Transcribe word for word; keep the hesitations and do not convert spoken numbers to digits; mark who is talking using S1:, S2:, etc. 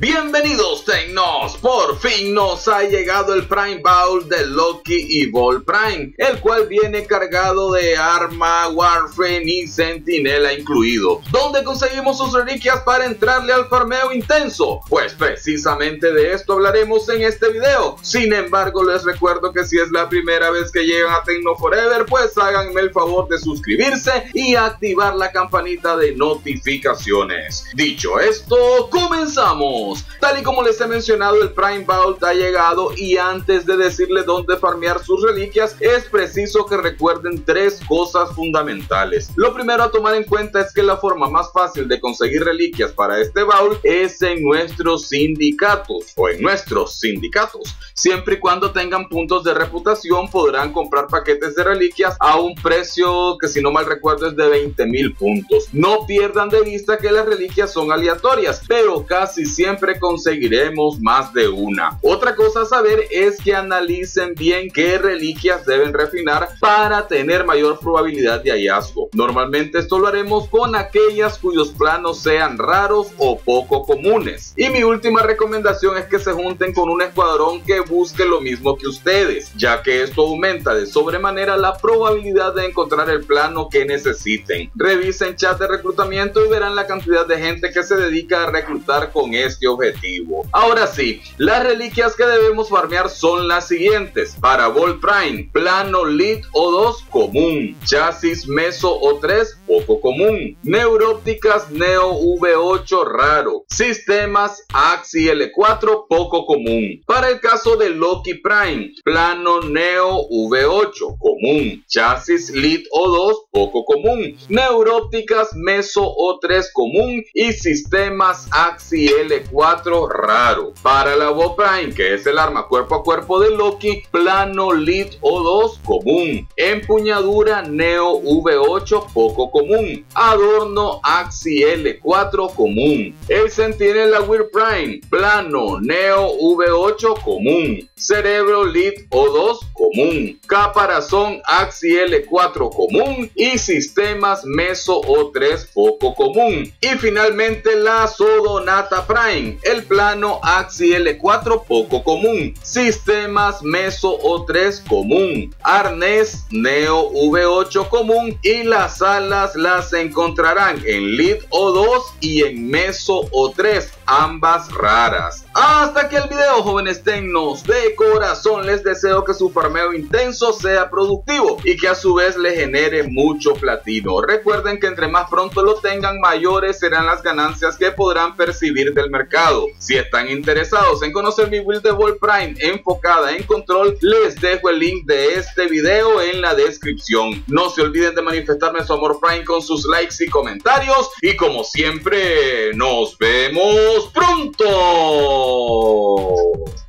S1: Bienvenidos Tecnos, por fin nos ha llegado el Prime Baúl de Loki Evolve Prime, el cual viene cargado de arma, Warframe y Centinela incluido. ¿Dónde conseguimos sus reliquias para entrarle al farmeo intenso? Pues precisamente de esto hablaremos en este video. Sin embargo, les recuerdo que si es la primera vez que llegan a Tecno Forever, pues háganme el favor de suscribirse y activar la campanita de notificaciones. Dicho esto, comenzamos. Tal y como les he mencionado, el Prime Vault ha llegado y antes de decirles dónde farmear sus reliquias, es preciso que recuerden tres cosas fundamentales. Lo primero a tomar en cuenta es que la forma más fácil de conseguir reliquias para este Vault es en nuestros sindicatos o en nuestros sindicatos. Siempre y cuando tengan puntos de reputación podrán comprar paquetes de reliquias a un precio que, si no mal recuerdo, es de veinte mil puntos. No pierdan de vista que las reliquias son aleatorias, pero casi siempre conseguiremos más de una. Otra cosa a saber es que analicen bien qué reliquias deben refinar para tener mayor probabilidad de hallazgo. Normalmente esto lo haremos con aquellas cuyos planos sean raros o poco comunes. Y mi última recomendación es que se junten con un escuadrón que busque lo mismo que ustedes, ya que esto aumenta de sobremanera la probabilidad de encontrar el plano que necesiten. Revisen chat de reclutamiento y verán la cantidad de gente que se dedica a reclutar con este objetivo. Ahora sí, las reliquias que debemos farmear son las siguientes. Para Evolve Prime, plano Lead O dos común, chasis Meso O tres poco común, neurópticas Neo V ocho raro, sistemas Axi L cuatro poco común. Para el caso de Loki Prime, plano Neo V ocho común, chasis Lead O dos poco común, neurópticas Meso O tres común y sistemas Axi L cuatro raro. Para la Evolve Prime, que es el arma cuerpo a cuerpo de Loki, plano Lead O dos común, empuñadura Neo V ocho poco común, adorno Axi L cuatro común. El Centinela Weird Prime, plano Neo V ocho común, cerebro Lead O dos común, caparazón Axi L cuatro común y sistemas Meso O tres poco común. Y finalmente la Sodonata Prime, el plano Axi L cuatro poco común, sistemas Meso O tres común, arnés Neo V ocho común y las alas las encontrarán en Lead O dos y en Meso O tres, ambas raras. Hasta aquí el video, jóvenes tecnos. De corazón les deseo que su farmeo intenso sea productivo y que a su vez le genere mucho platino. Recuerden que entre más pronto lo tengan, mayores serán las ganancias que podrán percibir del mercado. Si están interesados en conocer mi build de Evolve Prime enfocada en control, les dejo el link de este video en la descripción. No se olviden de manifestarme su amor Prime con sus likes y comentarios, y como siempre, nos vemos pronto.